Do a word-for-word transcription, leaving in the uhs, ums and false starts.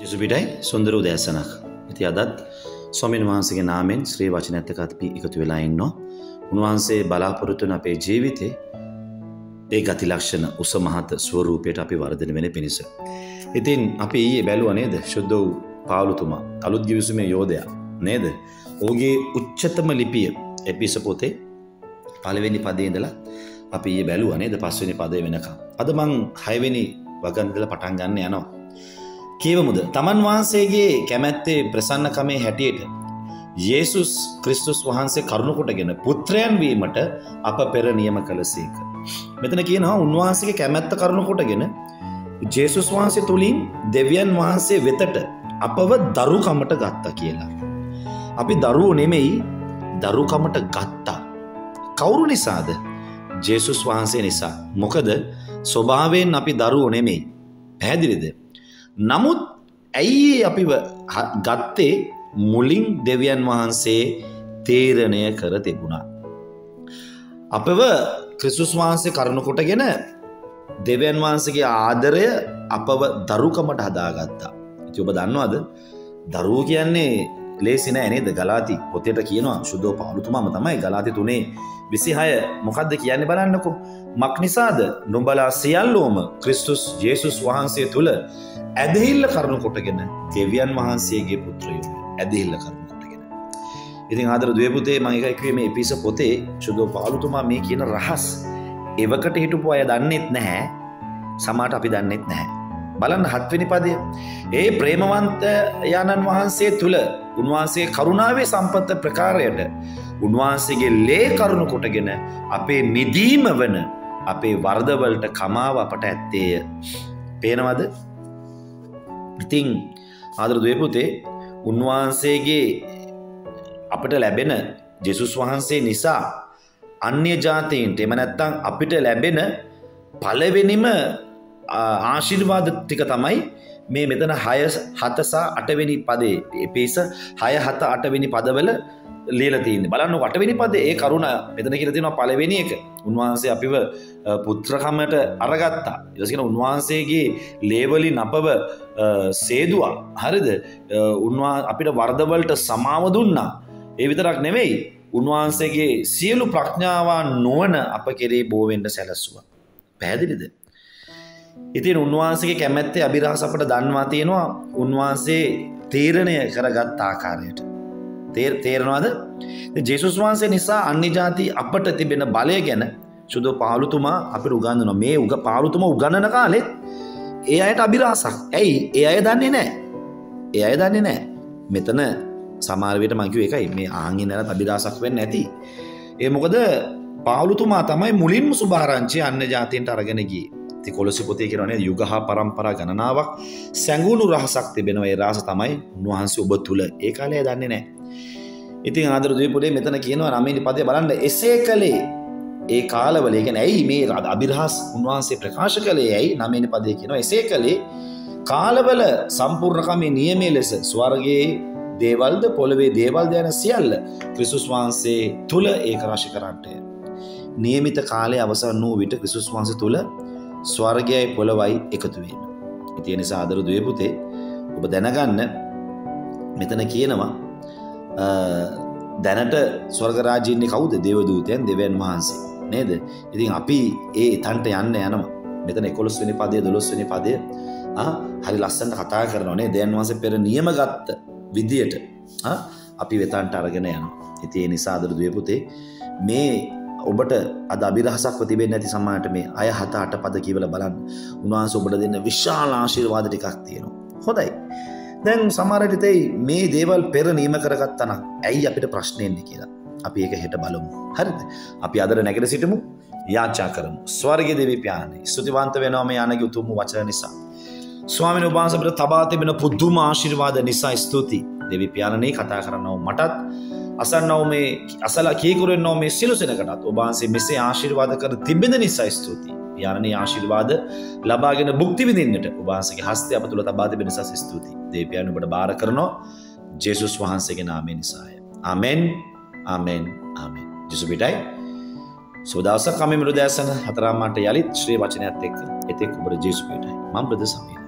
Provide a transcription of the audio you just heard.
යුසුපිටයි සුන්දර උදෑසනක්. ඉතින් අදත් ස්වාමීන් වහන්සේගේ නාමයෙන් ශ්‍රී වචනයත් එක්ක අපි එකතු වෙලා ඉන්නවා. උන්වහන්සේ බලාපොරොත්තු වෙන අපේ ජීවිතේ ඒ ගති ලක්ෂණ උස මහත් ස්වරූපයට අපි වර්ධනය වෙන පිණිස. ඉතින් අපි ඊයේ බැලුවා නේද? ශුද්ධ වූ පාවුලතුමා අලුත් ගිවිසුමේ යෝධයා නේද? ඔහුගේ උච්චතම ලිපිය එපිස පොතේ පළවෙනි පදේ ඉඳලා අපි ඊයේ බැලුවා නේද? පස්වෙනි පදේ වෙනකම්. අද මං හයවෙනි වගන් ඉඳලා පටන් ගන්න යනවා. කියවමුද? තමන් වහන්සේගේ කැමැත්තේ ප්‍රසන්නකමේ හැටියට යේසුස් ක්‍රිස්තුස් වහන්සේ කරුණ කොටගෙන පුත්‍රයන් වීමට අප පෙර නියම කළසේක. මෙතන කියනවා උන්වහන්සේගේ කැමැත්ත කරුණ කොටගෙන යේසුස් වහන්සේ තුලින් දෙවියන් වහන්සේ වෙතට අපව දරුකමට ගත්තා කියලා. අපි දරුවෝ නෙමෙයි දරුකමට ගත්තා. කවුරු නිසාද? යේසුස් වහන්සේ නිසා. මොකද ස්වභාවයෙන් අපි දරුවෝ නෙමෙයි. පැහැදිලිද? නමුත් ඇයි අපිව ගත්තේ? මුලින් දෙවියන් වහන්සේ තීරණය කර තිබුණා. අපව ක්‍රිස්තුස් වහන්සේ කරුණ කොටගෙන දෙවියන් වහන්සේගේ ආදරය අපව දරුකමට හදාගත්තා. ඉතින් ඔබ දන්නවද? දරුවෝ කියන්නේ ලේසි නෑ නේද? ගලාති පොතේට කියනවා සුද්ධ පාවුලතුමාම තමයි ගලාති තුනේ විසිහය මොකද්ද කියන්නේ බලන්නකෝ. මක් නිසාද? නුඹලා සියල්ලෝම ක්‍රිස්තුස් යේසුස් වහන්සේ තුල ඇදහිල්ල කරුණ කොටගෙන දෙවියන් වහන්සේගේ පුත්‍රයෝ ඇදහිල්ල කරුණ කොටගෙන. ඉතින් ආදර දුවේ පුතේ මම එකයි කිව්වේ මේ එපිස පොතේ සුද්ධ පාවුලතුමා මේ කියන රහස් එවකට හිටපු අය දන්නෙත් නැහැ. සමහරට අපි දන්නෙත් නැහැ. බලන්න හත්වෙනි පදය. ඒ ප්‍රේමවන්ත යනන් වහන්සේ තුල උන්වහන්සේ කරුණාවේ සම්පත ප්‍රකාරයට උන්වහන්සේගේ ලේ කරුණ කොටගෙන අපේ මිදීම වන අපේ වරදවලට කමාව අපට ඇත්තේය. පේනවද? ඉතින් ආදර දුවේ පුතේ උන්වහන්සේගේ අපිට ලැබෙන ජේසුස් වහන්සේ නිසා අන්‍ය ජාතීන්ට එම නැත්තම් අපිට ලැබෙන පළවෙනිම ආශිර්වාද ටික තමයි මේ මෙතන හය හත සහ අට වෙනි පදේ එපිස හය හත අට වෙනි පදවල ලියලා තියෙන්නේ. බලන්න අට වෙනි පදේ ඒ කරුණ මෙතන කියලා තියෙනවා පළවෙනි එක. උන්වහන්සේ අපිව පුත්‍රකමට අරගත්තා. ඊට පස්සේ උන්වහන්සේගේ ලේවලින් අපව සේදුවා. හරිද? උන්වහන්සේ අපිට වරදවලට සමාව දුන්නා. ඒ විතරක් නෙවෙයි උන්වහන්සේගේ සියලු ප්‍රඥාවන් නොවන අප කෙරේ බෝ වෙන්න සැලසුවා. පැහැදිලිද? ඉතින් උන්වහන්සේගේ කැමැත්තේ අභිරහස අපට දන්වා තියෙනවා උන්වහන්සේ තීරණය කරගත් ආකාරයට. තේරෙනවද? ජේසුස් වහන්සේ නිසා අන්‍ය ජාති අපට තිබෙන බලය ගැන සුදු පාවුලතුමා අපිට උගන්වනවා. මේ උග පාවුලතුමා උගන්වන කාලෙත් ඒ අයට අභිරහසක්. ඇයි? ඒ අය දන්නේ නැහැ. ඒ අය දන්නේ නැහැ. මෙතන සමහර විට මම කිව්ව එකයි මේ ආන්ගේ නැරත් අභිරහසක් වෙන්නේ නැති. ඒ මොකද පාවුලතුමා තමයි මුලින්ම සුභාරංචිය අන්‍ය ජාතීන්ට අරගෙන ගියේ. ඉතින් කොලොසි පොතේ කියනවා නේද? යුග හා පරම්පරා ගණනාවක් සැඟුණු රහසක් තිබෙනවා. ඒ රහස තමයි උන්වහන්සේ ඔබ තුල. ඒ කාලේ දන්නේ නැහැ. ඉතින් ආදර දීපුලේ මෙතන කියනවා නවවෙනි පදේ බලන්න එසේ කලේ ඒ කාලවල. ඒ කියන්නේ ඇයි මේ අභිරහස් උන්වහන්සේ ප්‍රකාශ කළේ? ඇයි? නවවෙනි පදේ කියනවා එසේ කලේ කාලවල සම්පූර්ණකමේ නියමයේ ලෙස ස්වර්ගයේ දේවල්ද පොළවේ දේවල්ද යන සියල්ල ක්‍රිස්තුස් වහන්සේ තුල ඒක රාශි කරන්නට. නියමිත කාලයේ අවසන් වූ විට ක්‍රිස්තුස් වහන්සේ තුල ස්වර්ගයයි පොළවයි එකතු වීම. ඒ නිසා ආදර දුවේ පුතේ ඔබ දැනගන්න මෙතන කියනවා දැනට ස්වර්ග රාජ්‍යයේ ඉන්නේ කවුද? දේවදූතයන් දෙවියන් වහන්සේ නේද? ඉතින් අපි ඒ තන්ට යන්න යනවා. මෙතන එකොළොස් වෙනි පදයේ දොළොස් වෙනි පදයේ ආ හරි ලස්සනට කතා කරනවා නේ. දෙවියන් වහන්සේ පෙර නියම ගත්ත විදියට ආ අපි වෙතන්ට අරගෙන යනවා. ඉතින් ඒ නිසා ආදර දුවේ පුතේ මේ ඔබට අද අභිරහසක්ව තිබෙන්නේ නැති සමාජයට මේ අය හත අට පද කියවලා බලන්න. උන්වහන්සේ ඔබට දෙන්න විශාල ආශිර්වාද ටිකක් තියෙනවා. හොඳයි. දැන් සමහර විට මේ දේවල් පෙර නියම කරගත්තා නම් ඇයි අපිට ප්‍රශ්න එන්නේ කියලා. අපි ඒක හෙට බලමු. හරිද? අපි අදට නැගිට සිටමු. යාචනා කරමු. ස්වර්ගයේ දෙවි පියාණනි, ස්තුතිවන්ත වෙනවා මේ යානගේ උතුම් වචන නිසා. ස්වාමීන් වහන්සේ අපිට තබා තිබෙන පුදුම ආශිර්වාද නිසා ස්තුති. දෙවි පියාණනි කතා කරනව මටත් අසන්නව මේ අසලා කීකරුවෙන්නව මේ සියලු සෙනකටත් ඔබ වහන්සේ මෙසේ ආශිර්වාද කර තිබෙන නිසා ස්තුතියි. පියාණනි ආශිර්වාද ලබාගෙන භුක්ති විඳින්නට ඔබ වහන්සේගේ හස්තය අප තුල තබා තිබෙන නිසා ස්තුතියි. දෙවි පියාණනි ඔබට බාර කරනවා ජේසුස් වහන්සේගේ නාමයෙන් නිසාය. ආමෙන්. ආමෙන්. ආමෙන්. ජේසුස්විටයි. සෝදාසක කමෙ මුළු දැසන හතරාම් මාට යලිත් ශ්‍රී වචනයත් එක්ක එතෙක් ඔබට ජේසුස්විටයි. මම බ්‍රදර් සමීර